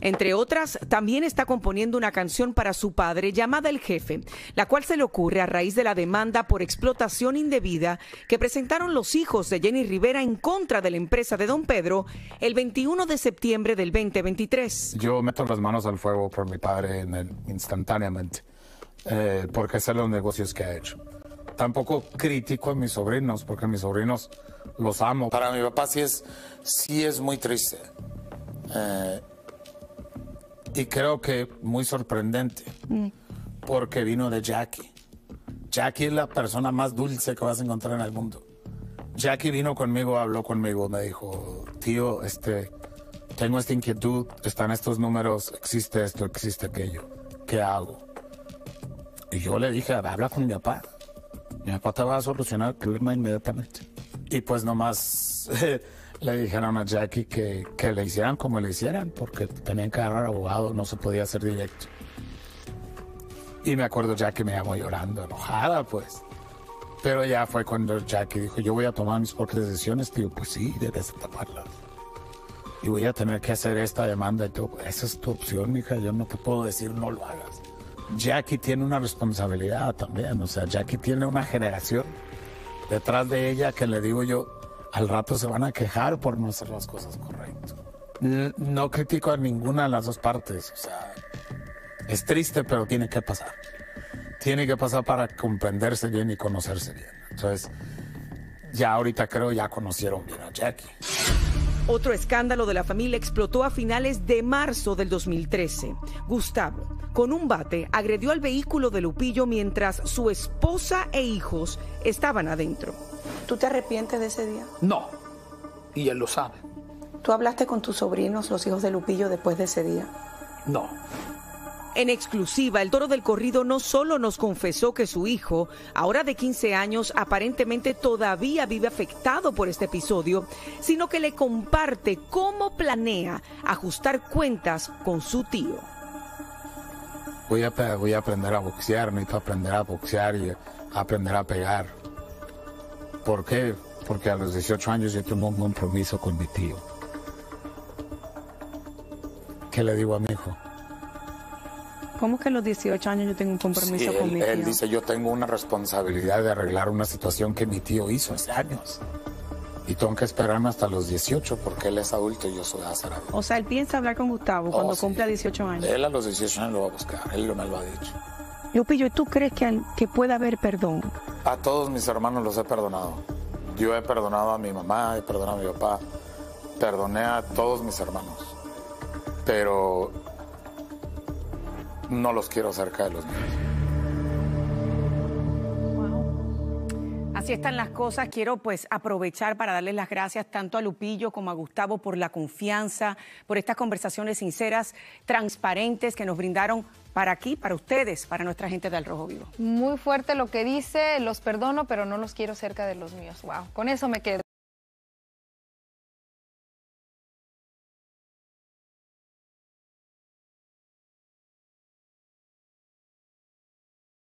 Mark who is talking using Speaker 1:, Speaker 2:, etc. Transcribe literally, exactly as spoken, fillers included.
Speaker 1: Entre otras, también está componiendo una canción para su padre llamada El Jefe, la cual se le ocurre a raíz de la demanda por explotación indebida que presentaron los hijos de Jenny Rivera en contra de la empresa de Don Pedro el veintiuno de septiembre del veinte veintitrés.
Speaker 2: Yo meto las manos al fuego por mi padre en el, instantáneamente, eh, porque sé los negocios que ha hecho. Tampoco critico a mis sobrinos, porque a mis sobrinos los amo. Para mi papá sí es, sí es muy triste. Eh, y creo que muy sorprendente, mm. porque vino de Jackie. Jackie es la persona más dulce que vas a encontrar en el mundo. Jackie vino conmigo, habló conmigo, me dijo, tío, este, tengo esta inquietud, están estos números, existe esto, existe aquello, ¿qué hago? Y yo le dije, habla con mi papá. Mi papá te va a solucionar el problema inmediatamente. Y pues nomás eh, le dijeron a Jackie que, que le hicieran como le hicieran, porque tenían que agarrar abogado, no se podía hacer directo. Y me acuerdo Jackie me llamó llorando, enojada pues. Pero ya fue cuando Jackie dijo, yo voy a tomar mis propias decisiones. Digo, pues sí, debes taparlas. Y voy a tener que hacer esta demanda y todo. Esa es tu opción, mija, yo no te puedo decir no lo hagas. Jackie tiene una responsabilidad también, o sea, Jackie tiene una generación detrás de ella que le digo yo, al rato se van a quejar por no hacer las cosas correctas. No critico a ninguna de las dos partes, o sea, es triste, pero tiene que pasar. Tiene que pasar para comprenderse bien y conocerse bien. Entonces, ya ahorita creo ya conocieron bien a Jackie.
Speaker 1: Otro escándalo de la familia explotó a finales de marzo del dos mil trece. Gustavo, con un bate, agredió al vehículo de Lupillo mientras su esposa e hijos estaban adentro.
Speaker 3: ¿Tú te arrepientes de ese día?
Speaker 4: No, y él lo sabe.
Speaker 3: ¿Tú hablaste con tus sobrinos, los hijos de Lupillo, después de ese día?
Speaker 4: No.
Speaker 1: En exclusiva, el Toro del Corrido no solo nos confesó que su hijo, ahora de quince años, aparentemente todavía vive afectado por este episodio, sino que le comparte cómo planea ajustar cuentas con su tío.
Speaker 2: Voy a, voy a aprender a boxear, necesito aprender a boxear y aprender a pegar. ¿Por qué? Porque a los dieciocho años yo tengo un compromiso con mi tío. ¿Qué le digo a mi hijo?
Speaker 3: ¿Cómo que a los dieciocho años yo tengo un compromiso
Speaker 2: sí,
Speaker 3: con
Speaker 2: él,
Speaker 3: mi tío?
Speaker 2: Él dice, yo tengo una responsabilidad de arreglar una situación que mi tío hizo hace años. Y tengo que esperarme hasta los dieciocho porque él es adulto y yo soy adulto.
Speaker 3: O sea, él piensa hablar con Gustavo oh, cuando sí. cumpla dieciocho años.
Speaker 2: Él a los dieciocho años lo va a buscar, él me lo ha dicho.
Speaker 3: Lupillo, ¿tú crees que, que puede haber perdón?
Speaker 2: A todos mis hermanos los he perdonado. Yo he perdonado a mi mamá, he perdonado a mi papá, perdoné a todos mis hermanos. Pero no los quiero cerca de los míos.
Speaker 1: Así están las cosas. Quiero pues aprovechar para darles las gracias tanto a Lupillo como a Gustavo por la confianza, por estas conversaciones sinceras, transparentes que nos brindaron para aquí, para ustedes, para nuestra gente de Al Rojo Vivo.
Speaker 5: Muy fuerte lo que dice, los perdono, pero no los quiero cerca de los míos. Wow, con eso me quedo.